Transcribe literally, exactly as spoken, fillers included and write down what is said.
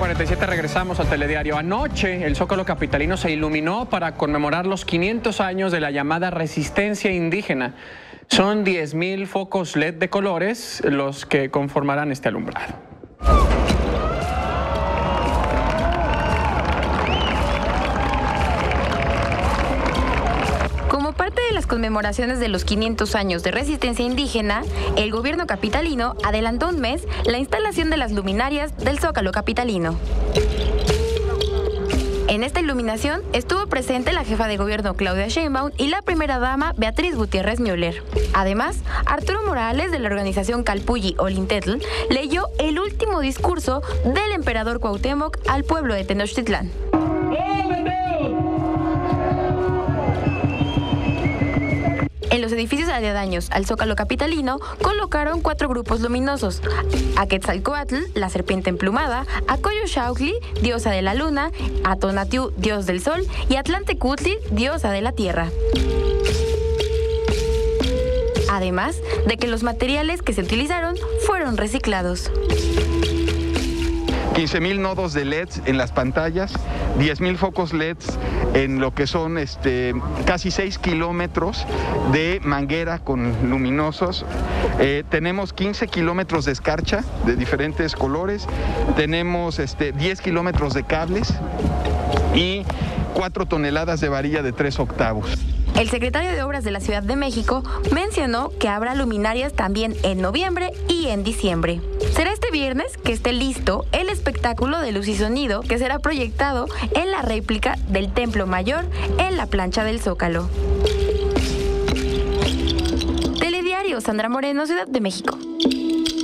cuarenta y siete regresamos al telediario. Anoche el Zócalo capitalino se iluminó para conmemorar los quinientos años de la llamada resistencia indígena. Son diez mil focos L E D de colores los que conformarán este alumbrado. Como parte de las conmemoraciones de los quinientos años de resistencia indígena, el gobierno capitalino adelantó un mes la instalación de las luminarias del Zócalo capitalino. En esta iluminación estuvo presente la jefa de gobierno Claudia Sheinbaum y la primera dama Beatriz Gutiérrez Müller. Además, Arturo Morales, de la organización Calpulli Olintetl, leyó el último discurso del emperador Cuauhtémoc al pueblo de Tenochtitlán. En los edificios aledaños al Zócalo capitalino colocaron cuatro grupos luminosos: a Quetzalcóatl, la serpiente emplumada; a Coyolxauhqui, diosa de la luna; a Tonatiuh, dios del sol; y a Tlantecutli, diosa de la tierra. Además de que los materiales que se utilizaron fueron reciclados. quince mil nodos de L E Ds en las pantallas, diez mil focos L E Ds en lo que son este, casi seis kilómetros de manguera con luminosos. Eh, tenemos quince kilómetros de escarcha de diferentes colores, tenemos este, diez kilómetros de cables y cuatro toneladas de varilla de tres octavos. El secretario de Obras de la Ciudad de México mencionó que habrá luminarias también en noviembre y en diciembre. Será este viernes que esté listo el espectáculo de luz y sonido que será proyectado en la réplica del Templo Mayor en la plancha del Zócalo. Telediario, Sandra Moreno, Ciudad de México.